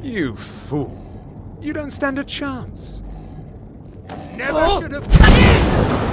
You fool. You don't stand a chance. Never Oh. should have...